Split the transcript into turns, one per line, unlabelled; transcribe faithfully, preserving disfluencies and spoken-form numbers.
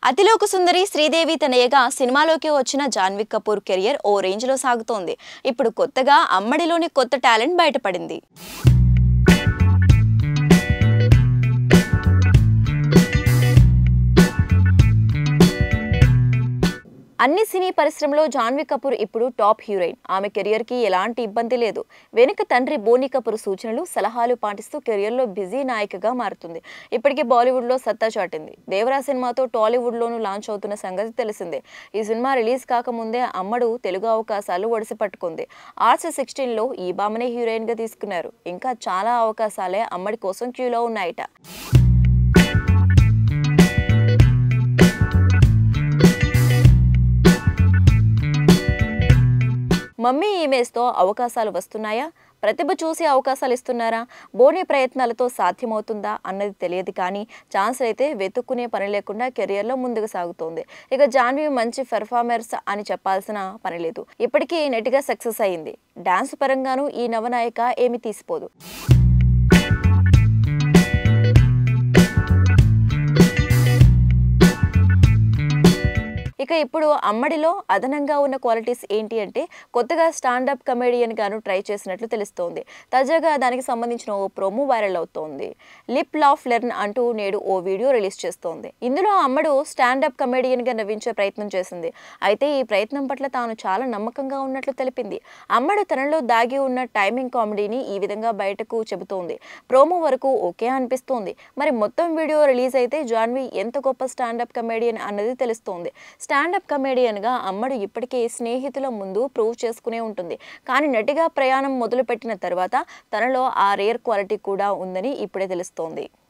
అతిలోక సుందరి శ్రీదేవి తనయగా సినిమాలోకి వచ్చిన జాన్వీ కపూర్ కెరియర్ ఓ రేంజ్ లో సాగుతోంది. ఇప్పుడు కొత్తగా అమ్మడిలోని కొత్త టాలెంట్ బయటపడింది. అన్ని సినీ పరిశ్రమలో జాన్వీ కపూర్ ఇప్పుడు టాప్ హీరోయిన్. ఆమె కెరియర్ కి ఎలాంటి ఇబ్బంది లేదు. వెనుక తండ్రి బోనీ కపూర్ సూచనలు సలహాలు పాటిస్తూ కెరియర్ లో బిజీ నాయికగా మారుతుంది. ఇప్పటికే బాలీవుడ్ లో సత్తా చాటింది. దేవరా సినిమాతో టాలీవుడ్ లోను లాంచ్ అవుతున్న సంగతి తెలిసిందే. ఈ సినిమా రిలీజ్ కాకముందే అమ్మడు తెలుగు అవకాశాలు ఒడిసి పట్టుకుంది. ఆర్ట్స్ సిక్స్టీన్ లో ఈ భామనే హీరోయిన్ గా తీసుకున్నారు. ఇంకా చాలా అవకాశాలే అమ్మడి కోసం క్యూలో ఉన్నాయట. మమ్మీ ఇమేజ్తో అవకాశాలు వస్తున్నాయా? ప్రతిభ చూసి అవకాశాలు ఇస్తున్నారా? బోనీ ప్రయత్నాలతో సాధ్యమవుతుందా అన్నది తెలియదు, కానీ ఛాన్స్ అయితే వెతుక్కునే పని లేకుండా కెరియర్లో ముందుకు సాగుతోంది. ఇక జాన్వీ మంచి పెర్ఫార్మర్స్ అని చెప్పాల్సిన పని లేదు. ఇప్పటికీ నెట్గా సక్సెస్ అయింది. డాన్స్ పరంగానూ ఈ నవనాయక ఏమి తీసిపోదు. ఇక ఇప్పుడు అమ్మడిలో అదనంగా ఉన్న క్వాలిటీస్ ఏంటి అంటే, కొత్తగా స్టాండప్ కమెడియన్ గాను ట్రై చేసినట్లు తెలుస్తోంది. తాజాగా దానికి సంబంధించిన ఓ ప్రోమో వైరల్ అవుతోంది. లిప్ లాఫ్ లెర్న్ అంటూ నేడు ఓ వీడియో రిలీజ్ చేస్తోంది. ఇందులో అమ్మడు స్టాండప్ కమెడియన్ గా నవ్వించే ప్రయత్నం చేసింది. అయితే ఈ ప్రయత్నం పట్ల తాను చాలా నమ్మకంగా ఉన్నట్లు తెలిపింది. అమ్మడు తనలో దాగి ఉన్న టైమింగ్ కామెడీని ఈ విధంగా బయటకు చెబుతోంది. ప్రోమో వరకు ఓకే అనిపిస్తోంది. మరి మొత్తం వీడియో రిలీజ్ అయితే జాన్వీ ఎంత గొప్ప స్టాండప్ కమెడియన్ అన్నది తెలుస్తోంది. స్టాండప్ కమెడియన్గా అమ్మడు ఇప్పటికే స్నేహితుల ముందు ప్రూవ్ చేసుకునే ఉంటుంది. కానీ నటిగా ప్రయాణం మొదలుపెట్టిన తర్వాత తనలో ఆ రేర్ క్వాలిటీ కూడా ఉందని ఇప్పుడే తెలుస్తోంది.